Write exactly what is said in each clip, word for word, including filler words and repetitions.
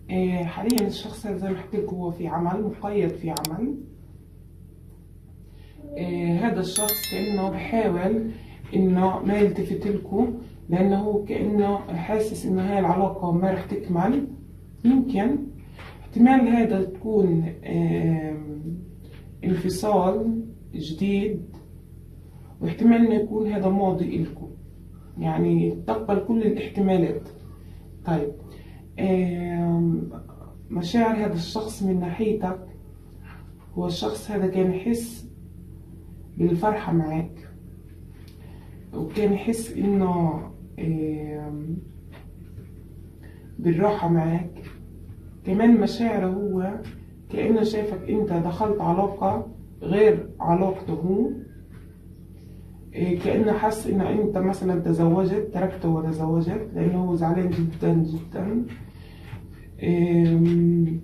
آه، حاليا الشخص زي ما حكيت هو في عمل مقيد في عمل. آه، هذا الشخص كأنه بحاول إنه ما يلتفت لكم، لأنه هو كأنه حاسس إنه هاي العلاقة ما رح تكمل. يمكن احتمال هذا تكون آم، انفصال جديد، واحتمال إنه يكون هذا ماضي إلكم، يعني تقبل كل الاحتمالات. طيب، آم، مشاعر هذا الشخص من ناحيتك، هو الشخص هذا كان يحس بالفرحة معك، وكان يحس إنه آم، بالراحة معك. كمان مشاعره هو كأنه شايفك أنت دخلت علاقة غير علاقته هو. إيه، كأنه حس إن أنت مثلا تزوجت، تركته وتزوجت، لأنه هو زعلان جدا جدا. إيه،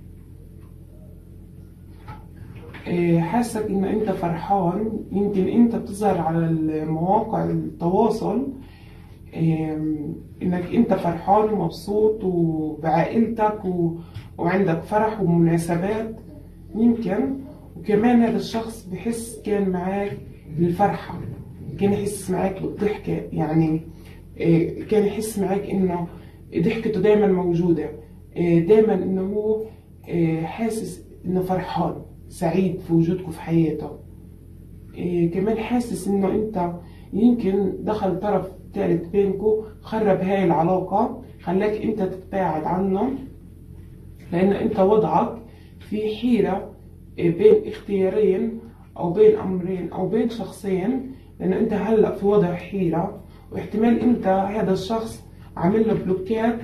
إيه، حاسك إن أنت فرحان. يمكن أنت بتظهر على مواقع التواصل إيه، إنك أنت فرحان ومبسوط وبعائلتك و... وعندك فرح ومناسبات. يمكن وكمان هذا الشخص بحس كان معاك بالفرحة، كان يحس معاك بالضحكة، يعني إيه، كان يحس معاك إنه ضحكته دايما موجودة، إيه، دايما إنه هو إيه، حاسس إنه فرحان سعيد في وجودكم في حياته. إيه، كمان حاسس إنه أنت يمكن دخل طرف ثالث بينكم، خرب هاي العلاقة، خلاك أنت تتباعد عنه، لأن أنت وضعك في حيرة بين اختيارين أو بين أمرين أو بين شخصين، لأن أنت هلأ في وضع حيرة، واحتمال أنت هذا الشخص عامل له بلوكات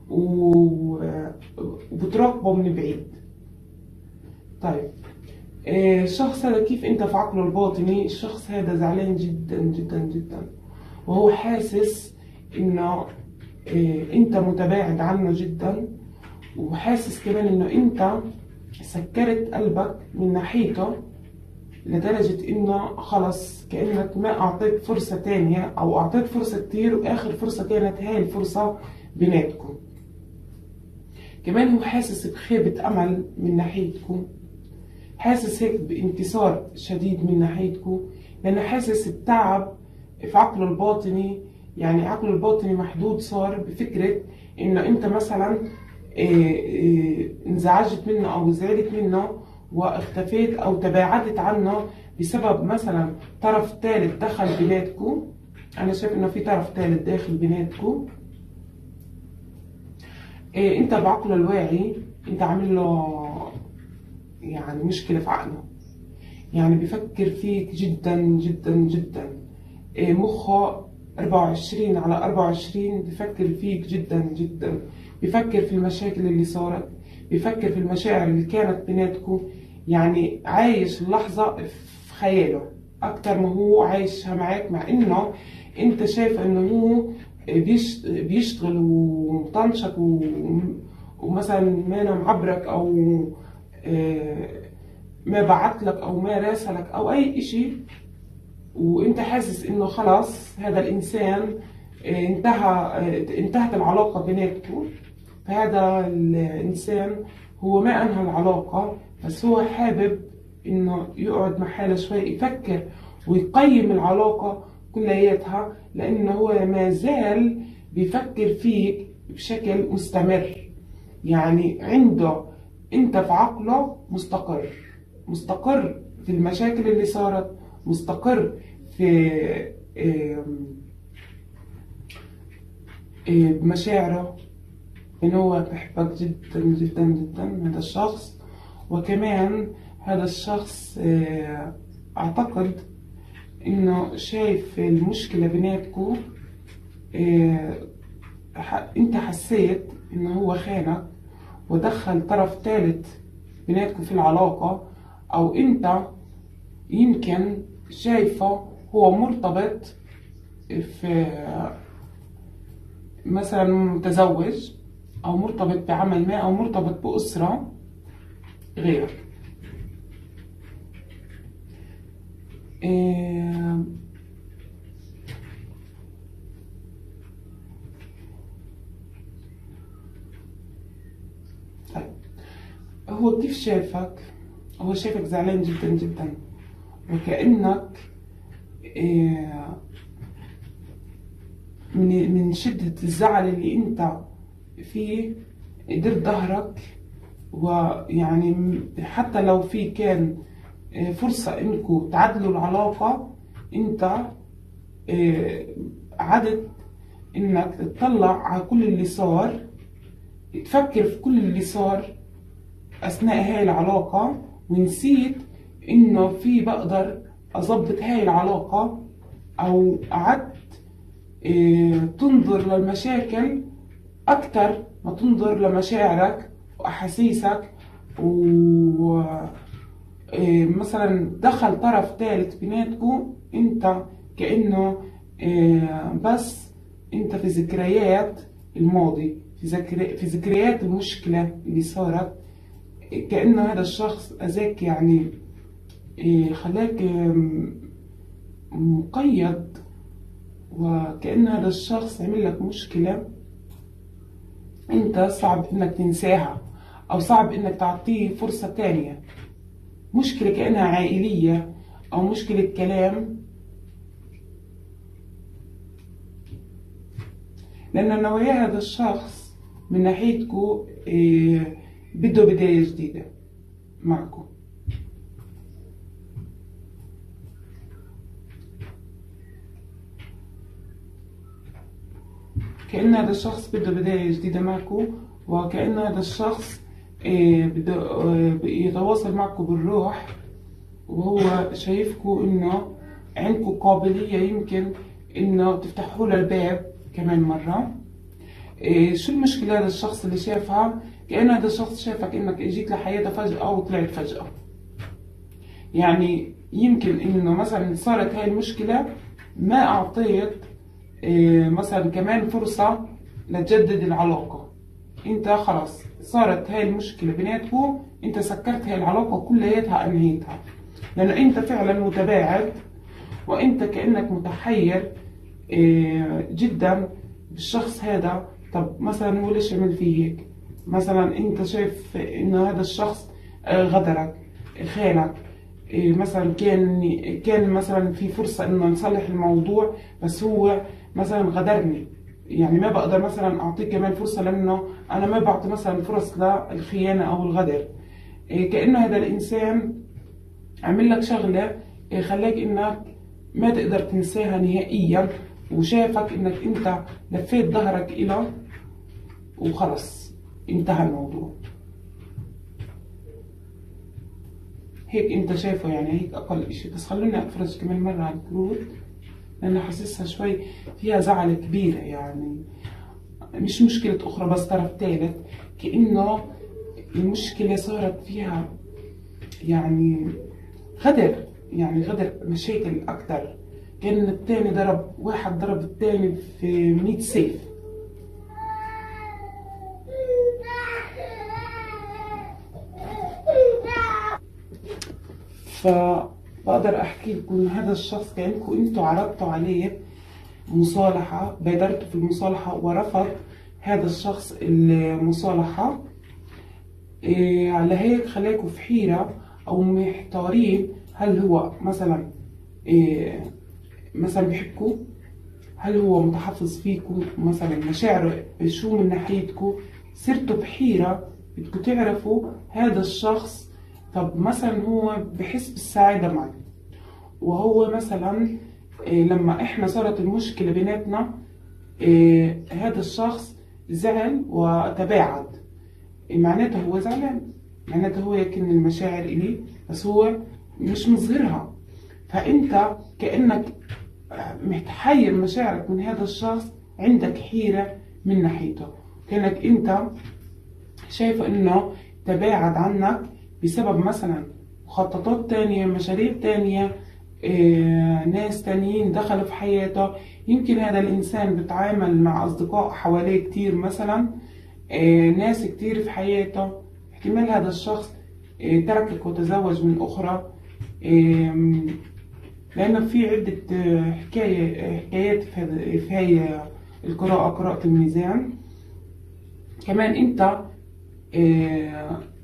وبتراقبه من بعيد. طيب، الشخص هذا كيف أنت في عقله الباطني؟ الشخص هذا زعلان جدا جدا جدا، وهو حاسس إنه أنت متباعد عنه جدا، وحاسس كمان إنه أنت سكرت قلبك من ناحيته لدرجة إنه خلص كأنك ما أعطيت فرصة تانية، أو أعطيت فرصة كتير وآخر فرصة كانت هاي الفرصة بيناتكم. كمان هو حاسس بخيبة أمل من ناحيتكم، حاسس هيك بانكسار شديد من ناحيتكم، لأنه حاسس بتعب في عقله الباطني. يعني عقله الباطني محدود صار بفكرة إنه أنت مثلا انزعجت منه أو زعلت منه واختفيت أو تباعدت عنه بسبب مثلا طرف ثالث دخل بيناتكم. أنا شايف إنه في طرف ثالث داخل بيناتكم. أنت بعقله الواعي أنت عامل له يعني مشكلة في عقله، يعني بفكر فيك جدا جدا جدا. مخه أربعة وعشرين على أربعة وعشرين بفكر فيك جدا جدا، بفكر في المشاكل اللي صارت، بفكر في المشاعر اللي كانت بيناتكم. يعني عايش اللحظة في خياله أكتر ما هو عايشها معاك، مع إنه أنت شايف إنه هو بيشتغل ومطنشك ومثلا ما معبرك أو ما بعت لك أو ما راسلك أو أي إشي، وانت حاسس انه خلاص هذا الانسان انتهى انتهت العلاقة بيناتكم. فهذا الانسان هو ما انهى العلاقة، بس هو حابب انه يقعد مع حاله شوي يفكر ويقيم العلاقة كلياتها، لانه هو ما زال بيفكر فيك بشكل مستمر. يعني عنده انت في عقله مستقر مستقر في المشاكل اللي صارت، مستقر في مشاعره، إنه هو بيحبك جدا جدا جدا هذا الشخص. وكمان هذا الشخص أعتقد إنه شايف المشكلة بيناتكم. أنت حسيت إنه هو خانك ودخل طرف ثالث بيناتكم في العلاقة، أو أنت يمكن شايفه هو مرتبط في مثلا متزوج أو مرتبط بعمل ما أو مرتبط بأسرة غيرك. إيه هو كيف شافك؟ هو شافك زعلان جدا جدا، وكأنك آه، من من شدة الزعل اللي انت فيه قدرت ظهرك. ويعني حتى لو في كان آه، فرصة انكم تعدلوا العلاقة، انت آه، عدت انك تطلع على كل اللي صار، تفكر في كل اللي صار اثناء هاي العلاقة، ونسيت انه في بقدر اضبط هاي العلاقة، او قعدت آه، تنظر للمشاكل اكتر ما تنظر لمشاعرك واحاسيسك. و آه، مثلا دخل طرف ثالث بيناتكم، انت كأنه آه، بس انت في ذكريات الماضي، في ذكر في ذكريات المشكلة اللي صارت. كأنه هذا الشخص أذاك، يعني آه، خلاك آه، مقيد، وكأن هذا الشخص عمل لك مشكلة انت صعب انك تنساها، او صعب انك تعطيه فرصة تانية. مشكلة كأنها عائلية، او مشكلة كلام، لان نوايا هذا الشخص من ناحيتكو إيه بده بداية جديدة معكم. كأن هذا الشخص بده بداية جديدة معكم، وكأن هذا الشخص إيه بده إيه يتواصل معكم بالروح، وهو شايفكم انه عندكم قابلية يمكن انه تفتحوا له الباب كمان مرة. إيه شو المشكلة؟ هذا الشخص اللي شافها كأن هذا الشخص شافك انك اجيت لحياته فجأة وطلعت فجأة. يعني يمكن انه مثلا صارت هاي المشكلة، ما اعطيت إيه مثلا كمان فرصة لتجدد العلاقة. انت خلاص صارت هاي المشكلة بيناتكم، انت سكرت هاي العلاقة كلياتها، انهيتها، لأنه أنت فعلا متباعد، وأنت كأنك متحير جدا بالشخص هذا. طب مثلا هو ليش عمل فيه هيك؟ مثلا أنت شايف إنه هذا الشخص غدرك، خانك، مثلا كان كان مثلا في فرصة إنه نصلح الموضوع، بس هو مثلا غدرني. يعني ما بقدر مثلا أعطيه كمان فرصة، لأنه أنا ما بعطي مثلا فرص للخيانة أو الغدر. كأنه هذا الإنسان عمل لك شغلة خلاك انك ما تقدر تنساها نهائيا، وشافك انك انت لفيت ظهرك إله وخلص انتهى الموضوع. هيك انت شايفه، يعني هيك اقل اشي. بس خلوني اتفرج كمان مرة على الكروت، لان حاسسها شوي فيها زعل كبيرة. يعني مش مشكلة اخرى بس طرف ثالث، كأنه المشكلة صارت فيها يعني غدر، يعني غدر، مشاكل أكتر. كان التاني ضرب واحد ضرب التاني في مية سيف. فبقدر أحكي لكم هذا الشخص كأنكم أنتوا عرضتوا عليه مصالحة، بادرتوا في المصالحة ورفض هذا الشخص المصالحة. إيه على هيك خلاكوا في حيرة أو محتارين. هل هو مثلا إيه مثلا بيحبكوا؟ هل هو متحفظ فيكوا؟ مثلا مشاعره شو من ناحيتكوا؟ صرتوا بحيرة، بدكوا تعرفوا هذا الشخص. طب مثلا هو بحس بالسعادة معك، وهو مثلا إيه لما احنا صارت المشكلة بيناتنا إيه هذا الشخص زعل وتباعد. إيه معناته هو زعلان، معناته هو يكن المشاعر إليه، بس هو مش مظهرها. فأنت كأنك متحير مشاعرك من هذا الشخص، عندك حيرة من ناحيته، كأنك أنت شايف إنه تباعد عنك بسبب مثلا مخططات تانية، مشاريع تانية، إيه، ناس تانيين دخلوا في حياته. يمكن هذا الإنسان بتعامل مع أصدقاء حواليه كتير، مثلا إيه، ناس كتير في حياته. احتمال هذا الشخص إيه، تركك وتزوج من أخرى، إيه، لأن في عدة حكاية حكايات في هذا في هاي القراءة، قراءة الميزان. كمان أنت إيه،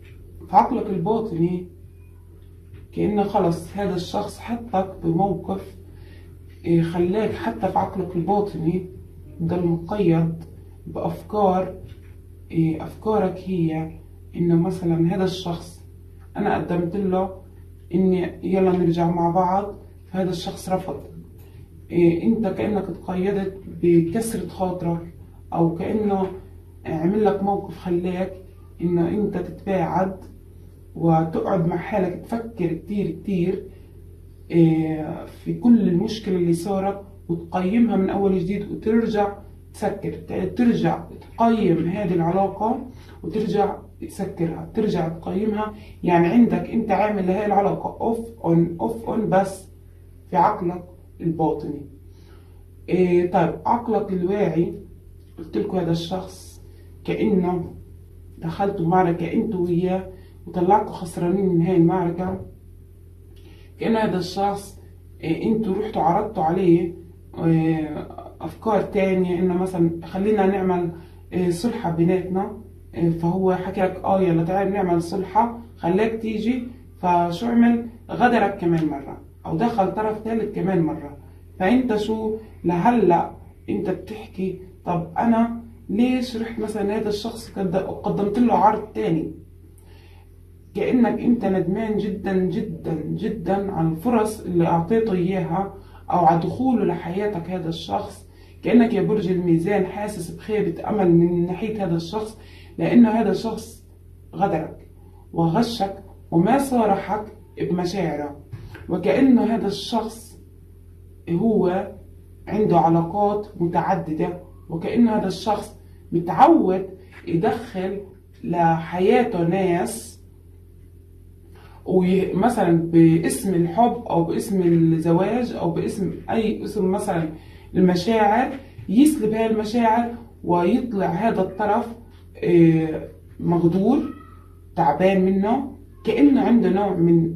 فعقلك الباطني كأنه خلص هذا الشخص حطك بموقف خلاك حتى في عقلك الباطني تضل مقيد بأفكار، أفكارك هي إنه مثلا هذا الشخص أنا قدمت له إني يلا نرجع مع بعض، فهذا الشخص رفض. أنت كأنك تقيدت بكسرة خاطرك، أو كأنه عمل لك موقف خلاك إنه أنت تتباعد وتقعد مع حالك تفكر كتير كتير في كل المشكلة اللي صارت، وتقيمها من أول جديد، وترجع تسكر، ترجع تقيم هذه العلاقة وترجع تسكرها، ترجع تقيمها. يعني عندك أنت عامل لهذه العلاقة أوف أون أوف أون بس في عقلك الباطني. إيه طيب عقلك الواعي، قلت لكم هذا الشخص كأنه دخلتوا معركة أنتوا وياه وطلعتوا خسرانين من هاي المعركة. كأن هذا الشخص إيه انتوا رحتوا عرضتوا عليه إيه أفكار تانية، إنه مثلا خلينا نعمل إيه صلحة بيناتنا، إيه فهو حكى لك آه يلا تعال نعمل صلحة، خلاك تيجي، فشو عمل؟ غدرك كمان مرة، أو دخل طرف ثالث كمان مرة. فأنت شو لهلا أنت بتحكي طب أنا ليش رحت مثلا هذا الشخص قدمت له عرض تاني؟ كأنك أنت ندمان جدا جدا جدا عن الفرص اللي أعطيته إياها، أو على دخوله لحياتك هذا الشخص. كأنك يا برج الميزان حاسس بخيبة أمل من ناحية هذا الشخص، لأنه هذا الشخص غدرك وغشك وما صارحك بمشاعره. وكأنه هذا الشخص هو عنده علاقات متعددة، وكأنه هذا الشخص متعود يدخل لحياته ناس ومثلا باسم الحب أو باسم الزواج أو باسم أي اسم مثلا المشاعر، يسلب هاي المشاعر ويطلع هذا الطرف مغدور تعبان منه. كأنه عنده نوع من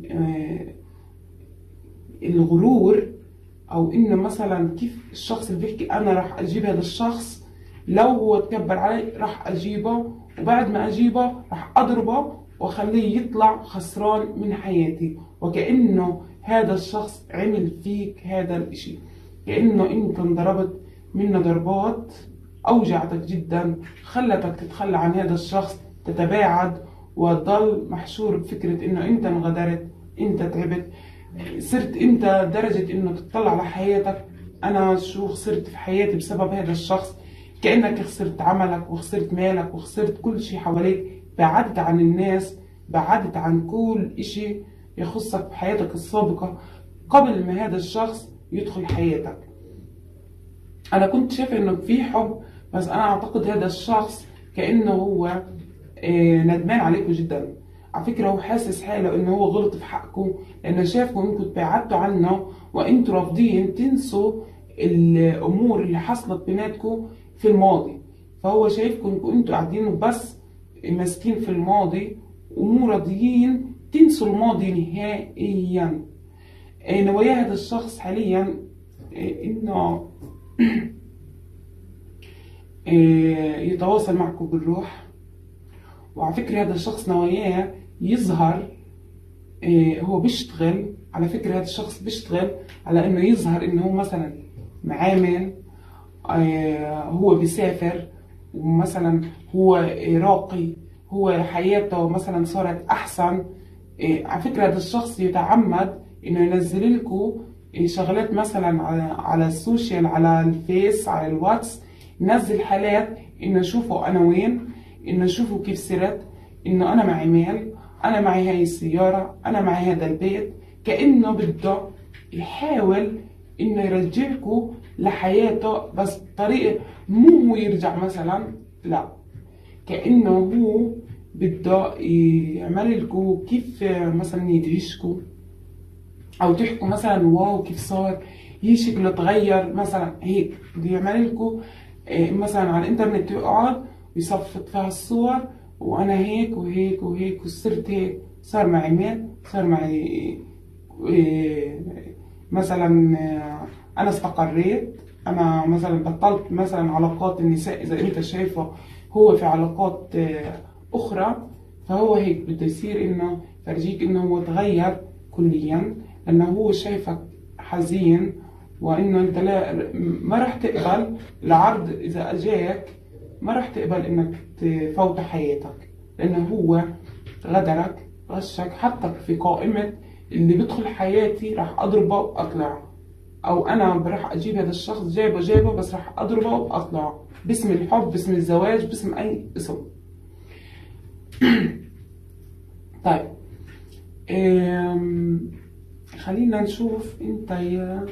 الغرور، أو إنه مثلا كيف الشخص اللي بيحكي أنا راح أجيب هذا الشخص، لو هو تكبر علي راح أجيبه، وبعد ما أجيبه راح أضربه وخليه يطلع خسران من حياتي. وكأنه هذا الشخص عمل فيك هذا الإشي، كأنه أنت انضربت منه ضربات أوجعتك جدا، خلتك تتخلى عن هذا الشخص، تتباعد وتضل محشور بفكرة إنه أنت انغدرت، أنت تعبت، صرت أنت درجة إنه تطلع على حياتك أنا شو خسرت في حياتي بسبب هذا الشخص. كأنك خسرت عملك وخسرت مالك وخسرت كل شيء حواليك، بعدت عن الناس، بعدت عن كل إشي يخصك في حياتك السابقة قبل ما هذا الشخص يدخل حياتك. أنا كنت شايفة إنه في حب، بس أنا أعتقد هذا الشخص كأنه هو ندمان عليكم جدا. على فكرة هو حاسس حاله إنه هو غلط في حقكم، لأنه شافكم إنكم تبعدتوا عنه وإنتوا رافضين تنسوا الأمور اللي حصلت بيناتكم في الماضي. فهو شايفكم إنكم إنتوا قاعدين بس ماسكين في الماضي ومو راضيين تنسوا الماضي نهائيا. نوايا هذا الشخص حاليا إنه يتواصل معكم بالروح. وعلى فكرة هذا الشخص نواياه يظهر هو بيشتغل، على فكرة هذا الشخص بيشتغل على إنه يظهر إنه هو مثلا معامل، هو بيسافر، ومثلا هو راقي، هو حياته مثلا صارت أحسن. على فكرة هذا الشخص يتعمد إنه ينزل لكم شغلات مثلا على السوشيال، على الفيس، على الواتس، ينزل حالات إنه شوفوا أنا وين، إنه شوفوا كيف صرت، إنه أنا معي مال، أنا معي هاي السيارة، أنا معي هذا البيت. كأنه بده يحاول إنه يرجعكم لحياته، بس بطريقة مو هو يرجع مثلا، لا، كأنه هو بده يعمل لكم كيف مثلا يدهشكم، أو تحكوا مثلا واو كيف صار، هي شكله تغير مثلا، هيك بده يعمل لكم مثلا على الإنترنت يقعد ويصفط فيها الصور، وأنا هيك وهيك وهيك وصرت هيك، صار معي مال، صار معي مثلا أنا استقريت، أنا مثلا بطلت مثلا علاقات النساء إذا أنت شايفه هو في علاقات أخرى. فهو هيك بده يصير انه فرجيك انه هو تغير كليا، لانه هو شايفك حزين، وانه انت لا ما راح تقبل العرض اذا اجاك، ما راح تقبل انك تفوت حياتك، لانه هو غدرك، غشك، حطك في قائمة اللي بدخل حياتي راح اضربه واطلع، او انا راح اجيب هذا الشخص جايبه جايبه بس راح اضربه واطلع باسم الحب، باسم الزواج، باسم اي اسم. طيب أم، خلينا نشوف انت يا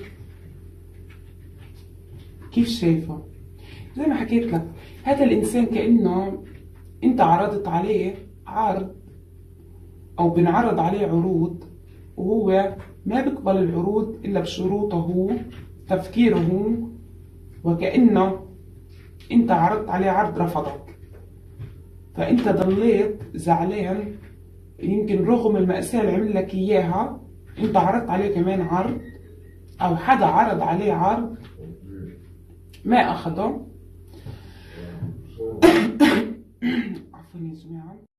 كيف شايفه. زي ما حكيت لك، هذا الانسان كأنه انت عرضت عليه عرض او بنعرض عليه عروض، وهو ما بيقبل العروض الا بشروطه هو، تفكيره هو، وكأنه انت عرضت عليه عرض رفضك، فانت ضليت زعلان. يمكن رغم المأساة اللي عمل لك اياها انت عرضت عليه كمان عرض، او حدا عرض عليه عرض ما اخده. عفوا يا جماعة.